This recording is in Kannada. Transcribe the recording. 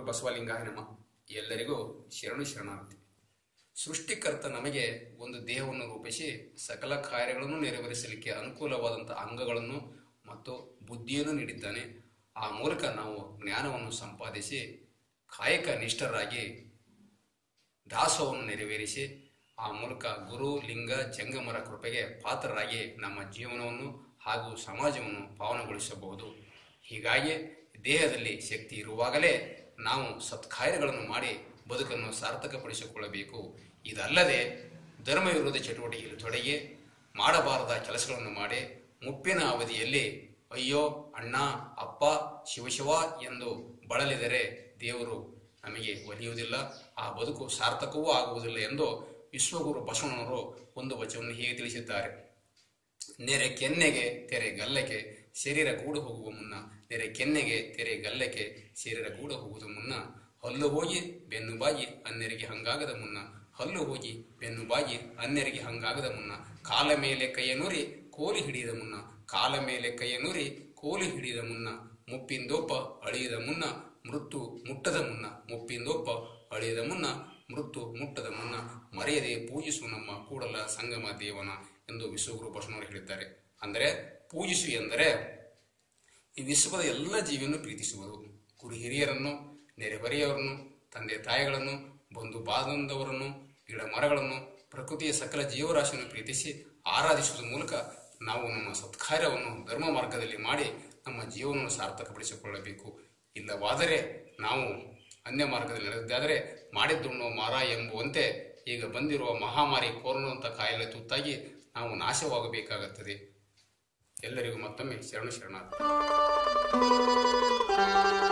ಬಸವಲಿಂಗಾಯ ನಮಃ. ಎಲ್ಲರಿಗೂ ಶರಣು ಶರಣಾರ್ಥಿ. ಸೃಷ್ಟಿಕರ್ತ ನಮಗೆ ಒಂದು ದೇಹವನ್ನು ರೂಪಿಸಿ ಸಕಲ ಕಾರ್ಯಗಳನ್ನು ನೆರವೇರಿಸಲಿಕ್ಕೆ ಅನುಕೂಲವಾದಂಥ ಅಂಗಗಳನ್ನು ಮತ್ತು ಬುದ್ಧಿಯನ್ನು ನೀಡಿದ್ದಾನೆ. ಆ ಮೂಲಕ ನಾವು ಜ್ಞಾನವನ್ನು ಸಂಪಾದಿಸಿ ಕಾಯಕ ನಿಷ್ಠರಾಗಿ ದಾಸವನ್ನು ನೆರವೇರಿಸಿ ಆ ಮೂಲಕ ಗುರು ಲಿಂಗ ಜಂಗಮರ ಕೃಪೆಗೆ ಪಾತ್ರರಾಗಿ ನಮ್ಮ ಜೀವನವನ್ನು ಹಾಗೂ ಸಮಾಜವನ್ನು ಪಾವನಗೊಳಿಸಬಹುದು. ಹೀಗಾಗಿ ದೇಹದಲ್ಲಿ ಶಕ್ತಿ ಇರುವಾಗಲೇ ನಾವು ಸತ್ಕಾರ್ಯಗಳನ್ನು ಮಾಡಿ ಬದುಕನ್ನು ಸಾರ್ಥಕಪಡಿಸಿಕೊಳ್ಳಬೇಕು. ಇದಲ್ಲದೆ ಧರ್ಮ ವಿರೋಧ ಚಟುವಟಿಕೆಯಲ್ಲಿ ತೊಡಗಿ ಮಾಡಬಾರದ ಕೆಲಸಗಳನ್ನು ಮಾಡಿ ಮುಪ್ಪಿನ ಅವಧಿಯಲ್ಲಿ ಅಯ್ಯೋ ಅಣ್ಣ ಅಪ್ಪ ಶಿವಶಿವ ಎಂದು ಬಳಲಿದರೆ ದೇವರು ನಮಗೆ ಒಲಿಯುವುದಿಲ್ಲ, ಆ ಬದುಕು ಸಾರ್ಥಕವೂ ಆಗುವುದಿಲ್ಲ ಎಂದು ವಿಶ್ವಗುರು ಬಸವಣ್ಣನವರು ಒಂದು ವಚನವನ್ನು ಹೀಗೆ ತಿಳಿಸಿದ್ದಾರೆ. ನೆರೆ ಕೆನ್ನೆಗೆ ತೆರೆ ಗಲ್ಲಕ್ಕೆ ಶರೀರ ಗೂಡು ಹೋಗುವ ಮುನ್ನ, ನೆರೆ ಕೆನ್ನೆಗೆ ತೆರೆ ಗಲ್ಲಕ್ಕೆ ಶರೀರ ಗೂಡು ಹೋಗುವುದು ಮುನ್ನ, ಹಲ್ಲು ಹೋಗಿ ಬೆನ್ನು ಬಾಗಿ ಅನ್ಯರಿಗೆ ಹಂಗಾಗದ ಮುನ್ನ, ಹಲ್ಲು ಹೋಗಿ ಬೆನ್ನು ಬಾಗಿ ಅನ್ಯರಿಗೆ ಹಂಗಾಗದ ಮುನ್ನ, ಕಾಲ ಮೇಲೆ ಕೈಯ ನುರಿ ಕೋಲಿ ಹಿಡಿಯದ ಮುನ್ನ, ಕಾಲ ಮೇಲೆ ಕೈಯ ನುರಿ ಕೋಲಿ ಹಿಡಿಯದ ಮುನ್ನ, ಮುಪ್ಪಿಂದೊಬ್ಬ ಅಳಿಯದ ಮುನ್ನ ಮೃತ್ಯು ಮುಟ್ಟದ ಮುನ್ನ, ಮುಪ್ಪಿಂದೊಬ್ಬ ಅಳಿಯದ ಮುನ್ನ ಮೃತ್ಯು ಮುಟ್ಟದ ಮುನ್ನ, ಮರೆಯದೆ ಪೂಜಿಸು ನಮ್ಮ ಕೂಡಲ ಸಂಗಮ ದೇವನ ಎಂದು ವಿಶ್ವಗುರು ಬಸವಣ್ಣವರು ಹೇಳಿದ್ದಾರೆ. ಅಂದರೆ ಪೂಜಿಸು ಎಂದರೆ ಈ ವಿಶ್ವದ ಎಲ್ಲ ಜೀವಿಯನ್ನು ಪ್ರೀತಿಸುವುದು, ಗುರು ಹಿರಿಯರನ್ನು, ನೆರೆಹೊರೆಯವರನ್ನು, ತಂದೆ ತಾಯಿಗಳನ್ನು, ಬಂಧು ಬಾಂಧವರನ್ನು, ಗಿಡ ಮರಗಳನ್ನು, ಪ್ರಕೃತಿಯ ಸಕಲ ಜೀವರಾಶಿಯನ್ನು ಪ್ರೀತಿಸಿ ಆರಾಧಿಸುವುದರ ಮೂಲಕ ನಾವು ನಮ್ಮ ಸತ್ಕಾರ್ಯವನ್ನು ಧರ್ಮ ಮಾರ್ಗದಲ್ಲಿ ಮಾಡಿ ನಮ್ಮ ಜೀವನವನ್ನು ಸಾರ್ಥಕಪಡಿಸಿಕೊಳ್ಳಬೇಕು. ಇಲ್ಲವಾದರೆ ನಾವು ಅನ್ಯ ಮಾರ್ಗದಲ್ಲಿ ನಡೆದಾದರೆ ಮಾಡಿದ್ದುಣ್ಣೋ ಮಾರ ಎಂಬುವಂತೆ ಈಗ ಬಂದಿರುವ ಮಹಾಮಾರಿ ಕೊರೋನಾ ಕಾಯಿಲೆ ತುತ್ತಾಗಿ ನಾವು ನಾಶವಾಗಬೇಕಾಗುತ್ತದೆ. ಎಲ್ಲರಿಗೂ ಮತ್ತೊಮ್ಮೆ ಶರಣು ಶರಣಾರ್ಥಿ.